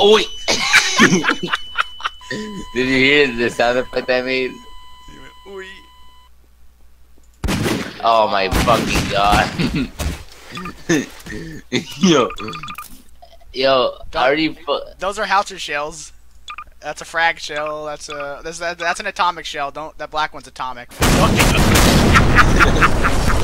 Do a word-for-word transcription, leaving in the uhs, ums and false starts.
Oi! Did you hear the sound effect I made? Oi. Oh my fucking god. Yo. Yo, I already fu- Those are howitzer shells. That's a frag shell. That's a that's, that's an atomic shell. Don't that black one's atomic.